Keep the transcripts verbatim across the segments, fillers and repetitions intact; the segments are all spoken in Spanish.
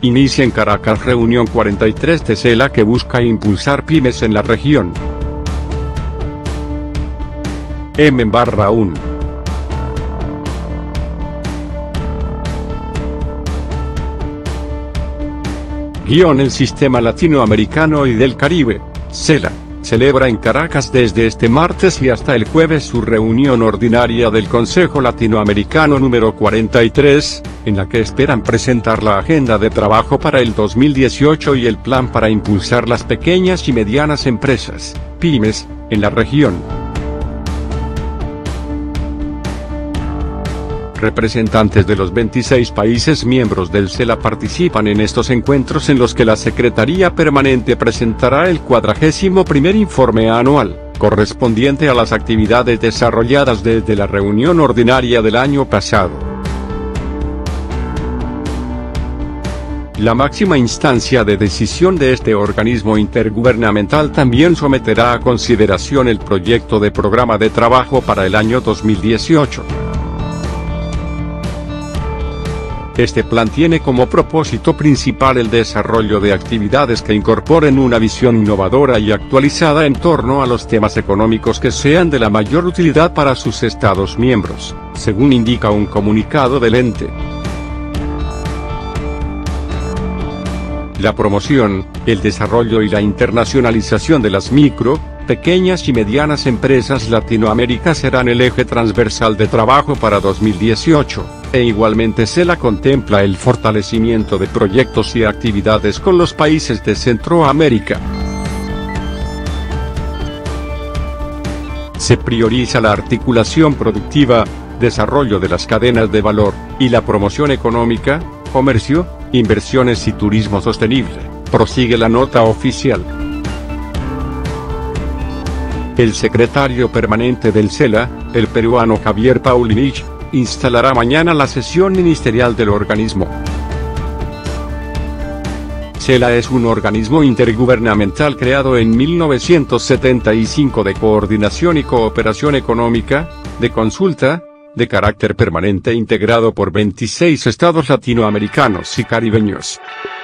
Inicia en Caracas reunión cuarenta y tres de CELA que busca impulsar pymes en la región. M barra uno. Guión El Sistema Latinoamericano y del Caribe, CELA, celebra en Caracas desde este martes y hasta el jueves su reunión ordinaria del Consejo Latinoamericano número cuarenta y tres, en la que esperan presentar la agenda de trabajo para el dos mil dieciocho y el plan para impulsar las pequeñas y medianas empresas, pymes, en la región. Representantes de los veintiséis países miembros del CELA participan en estos encuentros en los que la Secretaría Permanente presentará el cuadragésimo primer informe anual, correspondiente a las actividades desarrolladas desde la reunión ordinaria del año pasado. La máxima instancia de decisión de este organismo intergubernamental también someterá a consideración el proyecto de programa de trabajo para el año dos mil dieciocho. Este plan tiene como propósito principal el desarrollo de actividades que incorporen una visión innovadora y actualizada en torno a los temas económicos que sean de la mayor utilidad para sus Estados miembros, según indica un comunicado del ente. La promoción, el desarrollo y la internacionalización de las micro, pequeñas y medianas empresas Latinoamérica serán el eje transversal de trabajo para dos mil dieciocho, e igualmente CELA contempla el fortalecimiento de proyectos y actividades con los países de Centroamérica. Se prioriza la articulación productiva, desarrollo de las cadenas de valor, y la promoción económica, comercio, inversiones y turismo sostenible, prosigue la nota oficial. El secretario permanente del CELA, el peruano Javier Paulinich, instalará mañana la sesión ministerial del organismo. CELA es un organismo intergubernamental creado en mil novecientos setenta y cinco de coordinación y cooperación económica, de consulta, de carácter permanente integrado por veintiséis estados latinoamericanos y caribeños.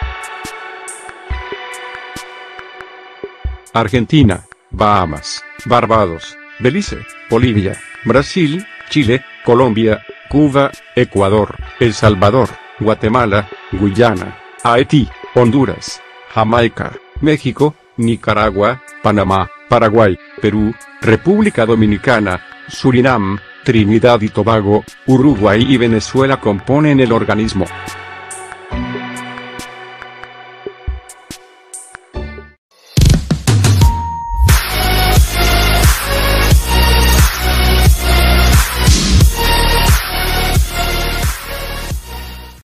Argentina, Bahamas, Barbados, Belice, Bolivia, Brasil, Chile, Colombia, Cuba, Ecuador, El Salvador, Guatemala, Guyana, Haití, Honduras, Jamaica, México, Nicaragua, Panamá, Paraguay, Perú, República Dominicana, Surinam, Trinidad y Tobago, Uruguay y Venezuela componen el organismo.